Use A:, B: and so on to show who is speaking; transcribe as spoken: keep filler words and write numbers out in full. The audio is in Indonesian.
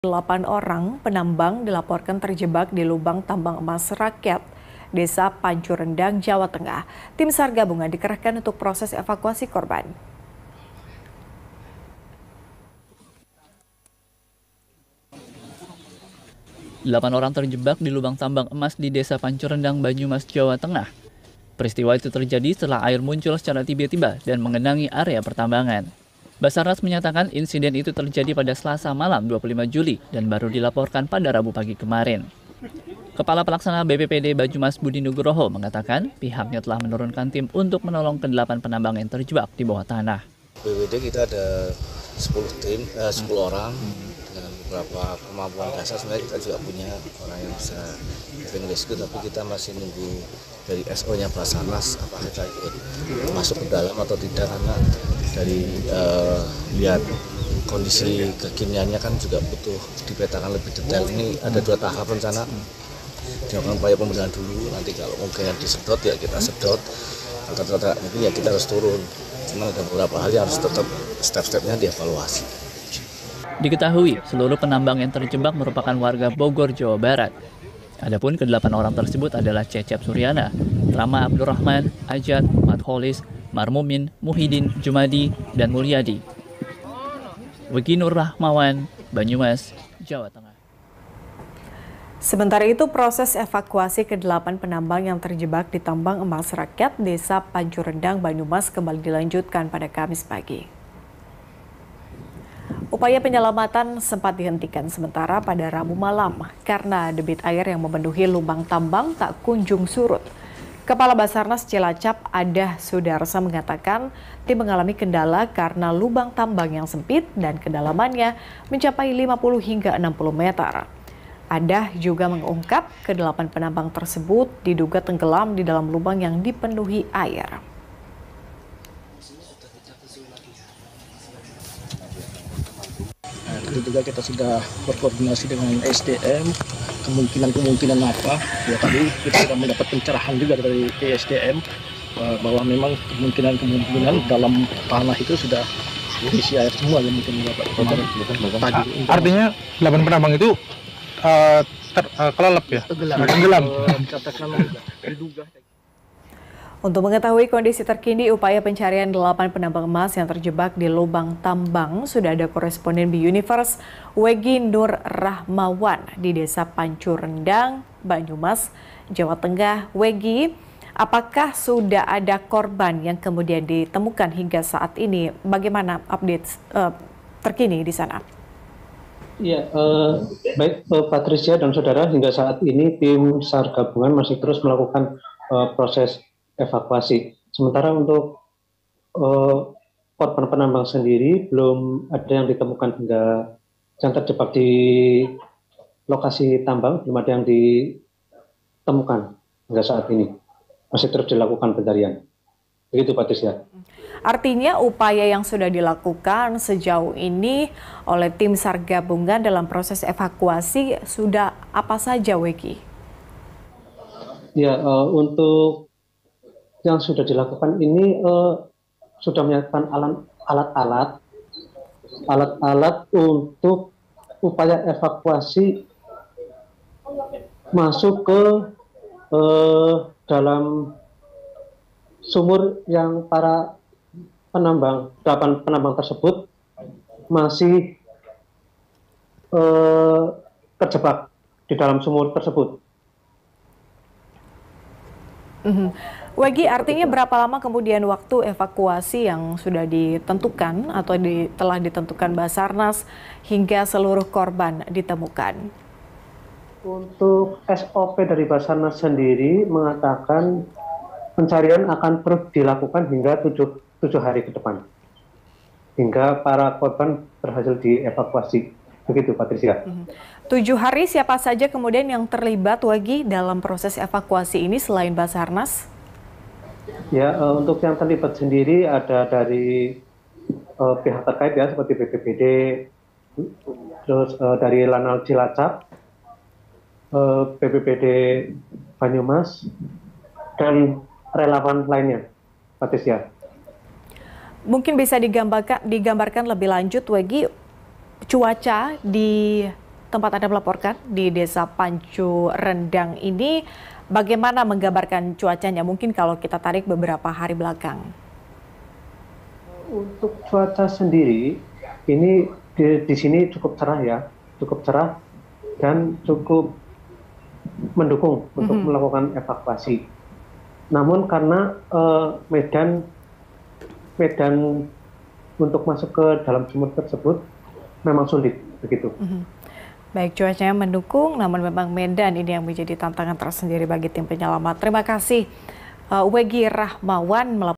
A: Delapan orang penambang dilaporkan terjebak di lubang tambang emas rakyat Desa Pancurendang, Jawa Tengah. Tim SAR gabungan dikerahkan untuk proses evakuasi korban.
B: Delapan orang terjebak di lubang tambang emas di Desa Pancurendang, Banyumas, Jawa Tengah. Peristiwa itu terjadi setelah air muncul secara tiba-tiba dan mengenangi area pertambangan. Basarnas menyatakan insiden itu terjadi pada Selasa malam dua puluh lima Juli dan baru dilaporkan pada Rabu pagi kemarin. Kepala Pelaksana B P P D Banyumas Budi Nugroho mengatakan pihaknya telah menurunkan tim untuk menolong kedelapan penambang yang terjebak di bawah tanah.
C: B P D kita ada sepuluh tim, eh, sepuluh orang dengan beberapa kemampuan dasar. Sebenarnya kita juga punya orang yang bisa diving rescue, tapi kita masih nunggu dari S O-nya Basarnas apakah kita ikut masuk ke dalam atau tidak, karena dari uh, lihat kondisi kekiniannya kan juga butuh dipetakan lebih detail. Ini ada dua tahap rencana, dilakukan upaya pembedahan dulu, nanti kalau mungkin disedot ya kita sedot, atau tidak mungkin ya kita harus turun. Cuma ada beberapa hal yang harus tetap step-stepnya dievaluasi.
B: Diketahui seluruh penambang yang terjebak merupakan warga Bogor, Jawa Barat. Adapun kedelapan orang tersebut adalah Cecep Suryana, Rama Abdurrahman, Ajat, Matholis, Marmumin, Muhyiddin, Jumadi, dan Mulyadi. Wegi Nur Rahmawan, Banyumas, Jawa Tengah.
A: Sementara itu, proses evakuasi kedelapan penambang yang terjebak di tambang emas rakyat Desa Pancurendang, Banyumas kembali dilanjutkan pada Kamis pagi. Upaya penyelamatan sempat dihentikan sementara pada Rabu malam karena debit air yang memenuhi lubang tambang tak kunjung surut. Kepala Basarnas Cilacap, Adah Sudarsa mengatakan tim mengalami kendala karena lubang tambang yang sempit dan kedalamannya mencapai lima puluh hingga enam puluh meter. Adah juga mengungkap kedelapan penambang tersebut diduga tenggelam di dalam lubang yang dipenuhi air.
D: Tadi juga kita sudah berkoordinasi dengan S D M, kemungkinan-kemungkinan apa. Ya tadi kita sudah mendapat pencerahan juga dari S D M bahwa memang kemungkinan-kemungkinan dalam tanah itu sudah diisi air semua yang mungkin dapat. Tadi.
E: Artinya delapan penambang itu uh, ter, uh, kelelep ya?
D: Tenggelam.
E: Tenggelam.
D: Katakan diduga.
A: Untuk mengetahui kondisi terkini upaya pencarian delapan penambang emas yang terjebak di lubang tambang, sudah ada koresponden B Universe Wegi Nur Rahmawan di Desa Pancurendang, Banyumas, Jawa Tengah. Wegi, apakah sudah ada korban yang kemudian ditemukan hingga saat ini? Bagaimana update uh, terkini di sana?
F: Ya, eh, baik eh, Patricia dan saudara, hingga saat ini tim SAR gabungan masih terus melakukan eh, proses evakuasi. Sementara untuk uh, korban penambang sendiri belum ada yang ditemukan hingga yang terjebak di lokasi tambang, belum ada yang ditemukan hingga saat ini. Masih terus dilakukan pencarian. Begitu Patricia.
A: Artinya upaya yang sudah dilakukan sejauh ini oleh tim SAR gabungan dalam proses evakuasi sudah apa saja, Wegi?
F: Ya, uh, untuk yang sudah dilakukan ini uh, sudah menyiapkan alat-alat alat-alat untuk upaya evakuasi masuk ke uh, dalam sumur yang para penambang, delapan penambang tersebut masih uh, terjebak di dalam sumur tersebut.
A: Mm-hmm. Wegi, artinya berapa lama kemudian waktu evakuasi yang sudah ditentukan atau di, telah ditentukan Basarnas hingga seluruh korban ditemukan?
F: Untuk S O P dari Basarnas sendiri mengatakan pencarian akan terus dilakukan hingga tujuh, tujuh hari ke depan. Hingga para korban berhasil dievakuasi. Begitu, Patricia.
A: Tujuh hari, siapa saja kemudian yang terlibat, Wegi, dalam proses evakuasi ini selain Basarnas?
F: Ya, uh, untuk yang terlibat sendiri ada dari uh, pihak terkait ya, seperti B P B D, terus uh, dari Lanal Cilacap, uh, B P B D Banyumas, dan relawan lainnya, Patricia.
A: Mungkin bisa digambarkan, digambarkan lebih lanjut, Wegi, cuaca di tempat Anda melaporkan di Desa Pancu Rendang ini, bagaimana menggambarkan cuacanya? Mungkin kalau kita tarik beberapa hari belakang.
F: Untuk cuaca sendiri, ini di, di sini cukup cerah ya, cukup cerah dan cukup mendukung untuk mm-hmm. melakukan evakuasi. Namun karena uh, medan medan untuk masuk ke dalam sumur tersebut memang sulit begitu. Mm-hmm.
A: Baik, cuacanya mendukung, namun memang medan ini yang menjadi tantangan tersendiri bagi tim penyelamat. Terima kasih, uh, Wegi Rahmawan.